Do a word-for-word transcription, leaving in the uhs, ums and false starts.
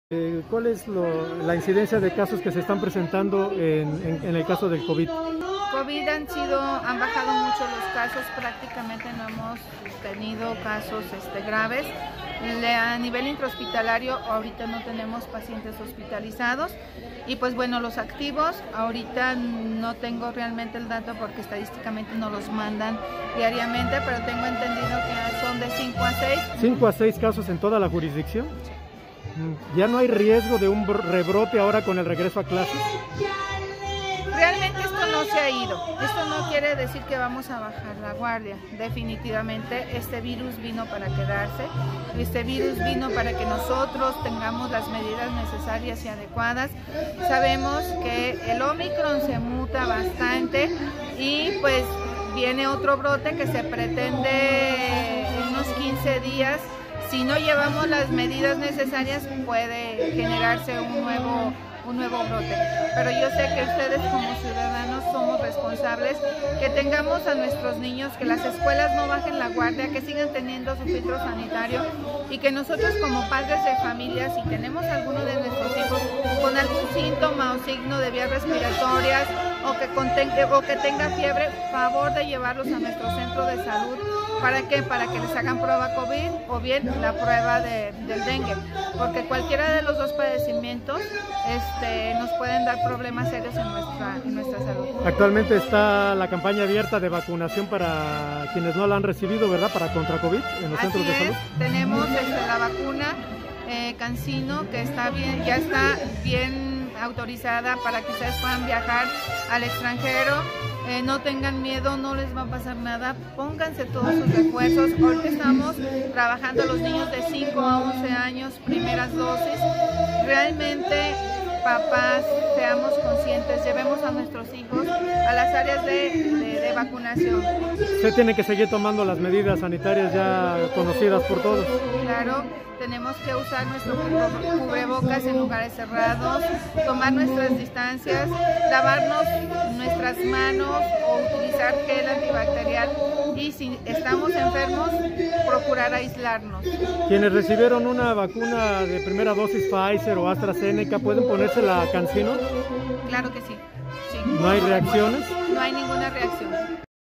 Eh, ¿Cuál es lo, la incidencia de casos que se están presentando en, en, en el caso del COVID? COVID han sido, han bajado mucho los casos, prácticamente no hemos tenido casos este, graves. Le, a nivel intrahospitalario ahorita no tenemos pacientes hospitalizados y pues bueno, los activos ahorita no tengo realmente el dato porque estadísticamente no los mandan diariamente, pero tengo entendido que son de cinco a seis. ¿cinco a seis casos en toda la jurisdicción? Sí. ¿Ya no hay riesgo de un rebrote ahora con el regreso a clases? Realmente esto no se ha ido. Esto no quiere decir que vamos a bajar la guardia. Definitivamente este virus vino para quedarse. Este virus vino para que nosotros tengamos las medidas necesarias y adecuadas. Sabemos que el Omicron se muta bastante y pues viene otro brote que se pretende en unos quince días. Si no llevamos las medidas necesarias, puede generarse un nuevo, un nuevo brote. Pero yo sé que ustedes como ciudadanos somos responsables, que tengamos a nuestros niños, que las escuelas no bajen la guardia, que sigan teniendo su filtro sanitario y que nosotros como padres de familia, si tenemos alguno de nuestros hijos con algún síntoma o signo de vías respiratorias o que, contenga, o que tenga fiebre, favor de llevarlos a nuestro centro de salud. ¿Para qué? Para que les hagan prueba COVID o bien la prueba de, del dengue, porque cualquiera de los dos padecimientos este, nos pueden dar problemas serios en nuestra, en nuestra salud. Actualmente está la campaña abierta de vacunación para quienes no la han recibido, ¿verdad? Para contra COVID en los Así centros de es, salud. Tenemos este, la vacuna eh, CanSino, que está bien, ya está bien autorizada para que ustedes puedan viajar al extranjero. Eh, no tengan miedo, no les va a pasar nada, pónganse todos sus refuerzos. Ahorita estamos trabajando a los niños de cinco a once años, primeras dosis. Realmente, papás, seamos conscientes, llevemos a nuestros hijos a las áreas de, de, de vacunación. Usted tiene que seguir tomando las medidas sanitarias ya conocidas por todos. Claro, tenemos que usar nuestro cubrebocas en lugares cerrados, tomar nuestras distancias, lavarnos nuestras manos o utilizar gel antibacterial y si estamos enfermos, procurar aislarnos. Quienes recibieron una vacuna de primera dosis Pfizer o AstraZeneca, ¿pueden ponerse la CanSino? Claro que sí. sí. ¿No hay reacciones? No hay ninguna reacción.